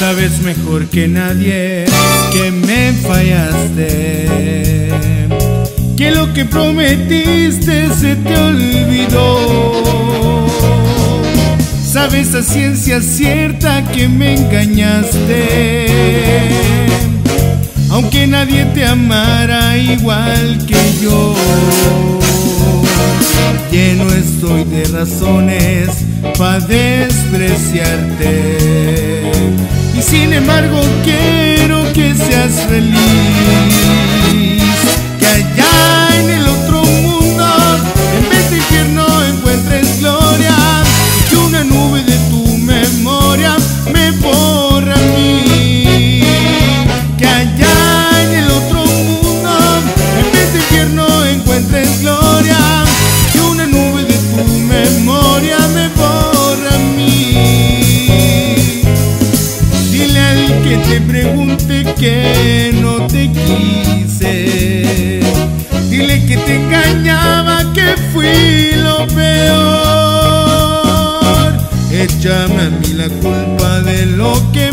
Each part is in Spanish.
Sabes mejor que nadie que me fallaste, que lo que prometiste se te olvidó. Sabes a ciencia cierta que me engañaste, aunque nadie te amara igual que yo. Lleno estoy de razones para despreciarte, y sin embargo quiero que seas feliz, que allá en el otro mundo en vez de infierno encuentres gloria, y que una nube de tu memoria me borra a mí. Que allá en el otro mundo en vez de infierno encuentres gloria, que una nube de tu memoria me borra a mí. Dile al que te pregunte que no te quise, dile que te engañaba, que fui lo peor. Échame a mí la culpa de lo que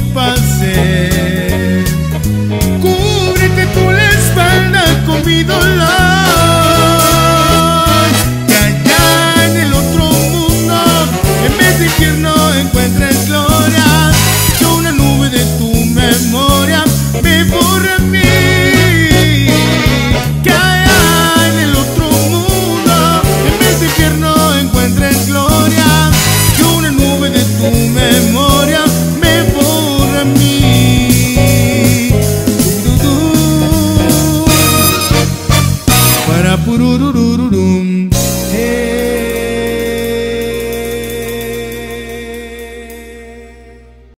pasé, cúbrete tú la espalda con mi dolor.